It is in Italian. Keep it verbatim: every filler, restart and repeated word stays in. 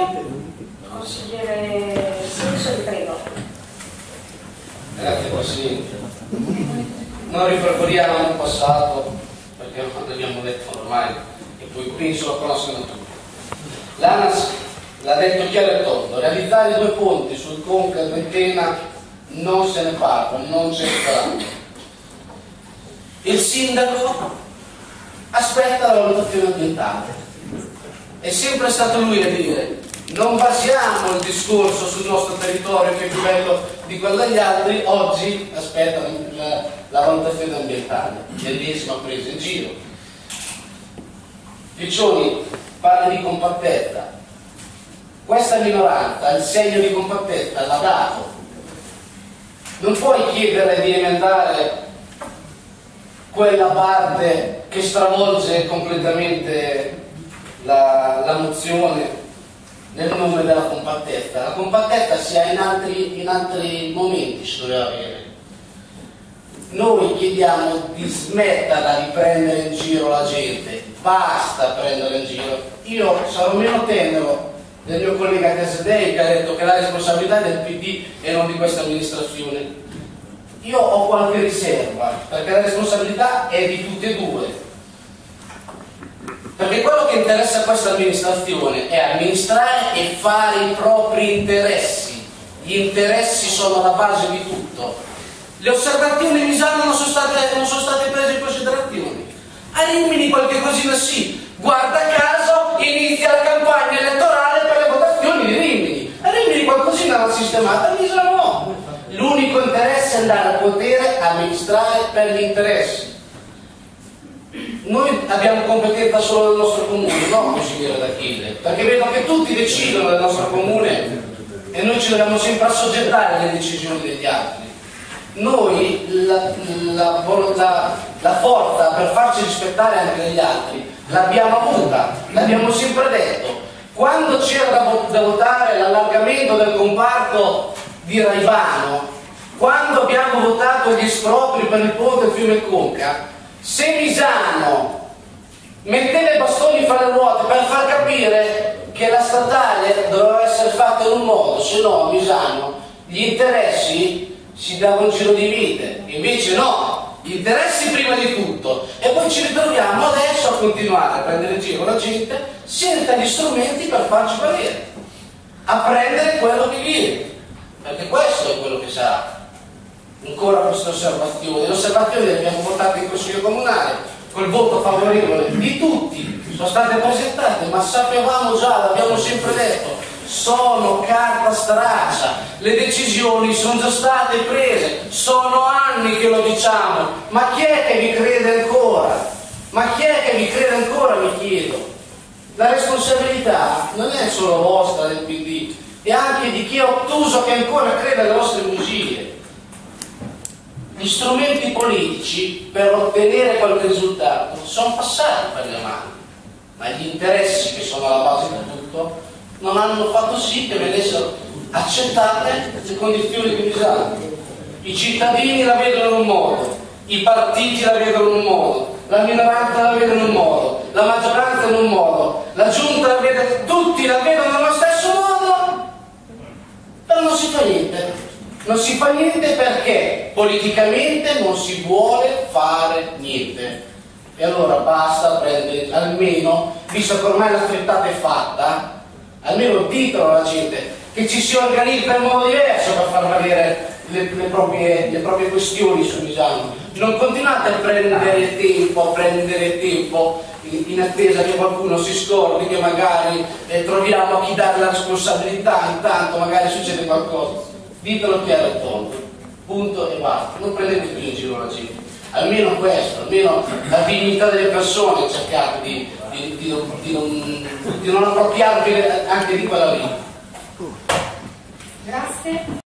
Consigliere Silso, vi prego. Grazie Presidente. Non ripercorriamo il passato perché l'abbiamo detto ormai e poi penso lo conoscono tutti. L'ANAS l'ha detto chiaro e tondo: realizzare due ponti sul Conca e Ventena non se ne parla, non c'è stato. Il sindaco aspetta la valutazione ambientale. È sempre stato lui a dire: non basiamo il discorso sul nostro territorio che è più bello di quello degli altri, oggi aspetta la, la valutazione ambientale. L'ennesima presa in giro. Piccioni parla di compattezza. Questa minoranza il segno di compattezza l'ha dato. Non puoi chiedere di emendare quella parte che stravolge completamente la, la mozione nel nome della compattezza. La compattezza si ha in altri, in altri momenti, si doveva avere. Noi chiediamo di smetterla di prendere in giro la gente, basta prendere in giro. Io sarò meno tenero del mio collega Casadei che ha detto che la responsabilità è del P D e non di questa amministrazione. Io ho qualche riserva, perché la responsabilità è di tutti e due. Perché quello che interessa a questa amministrazione è amministrare e fare i propri interessi. Gli interessi sono la base di tutto. Le osservazioni di Misano non sono state, non sono state prese in considerazione. A Rimini qualche cosina sì. Guarda caso inizia la campagna elettorale per le votazioni di Rimini. A Rimini qualcosina l'ha sistemata, a Misano no. L'unico interesse è andare al potere, amministrare per gli interessi. Noi abbiamo competenza solo del nostro comune, no consigliere D'Achille, perché vedo che tutti decidono del nostro comune e noi ci dobbiamo sempre assoggettare alle decisioni degli altri. Noi la, la, la, la forza per farci rispettare anche dagli altri l'abbiamo avuta, l'abbiamo sempre detto. Quando c'era da, da votare l'allargamento del comparto di Raivano, quando abbiamo votato gli espropri per il ponte Fiume Conca, se Misano metteva i bastoni fra le ruote per far capire che la statale doveva essere fatta in un modo, se no a Misano gli interessi si dava un giro di vite, invece no, gli interessi prima di tutto, e poi ci ritroviamo adesso a continuare a prendere in giro la gente senza gli strumenti per farci valere, a prendere quello che viene, perché questo è quello che sarà. Ancora queste osservazioni, le osservazioni le abbiamo votate in Consiglio Comunale col voto favorevole di tutti, sono state presentate, ma sapevamo già, l'abbiamo sempre detto, sono carta straccia, le decisioni sono già state prese, sono anni che lo diciamo, ma chi è che vi crede ancora? Ma chi è che vi crede ancora, mi chiedo? La responsabilità non è solo vostra del P D, è anche di chi è ottuso che ancora crede alle vostre bugie. Gli strumenti politici per ottenere qualche risultato sono passati per le mani, ma gli interessi che sono alla base di tutto non hanno fatto sì che venissero accettate le condizioni di disagio. I cittadini la vedono in un modo, i partiti la vedono in un modo, la minoranza la vede in un modo, la maggioranza in un modo, la giunta la vede, tutti la vedono nello stesso modo, però non si fa niente. Non si fa niente perché politicamente non si vuole fare niente. E allora basta prendere, almeno, visto che ormai la frittata è fatta, almeno ditelo alla gente che ci si organizza in modo diverso per far valere le, le, proprie, le proprie questioni su Misano. Non continuate a prendere tempo, a prendere tempo in, in attesa che qualcuno si scordi, che magari eh, troviamo a chi dare la responsabilità, intanto magari succede qualcosa. Ditelo chiaro e tondo, punto e basta, non prendete più in giro la gente, almeno questo, almeno la dignità delle persone cercate di, di, di, non, di, non, di non appropriarvi anche di quella vita. Grazie.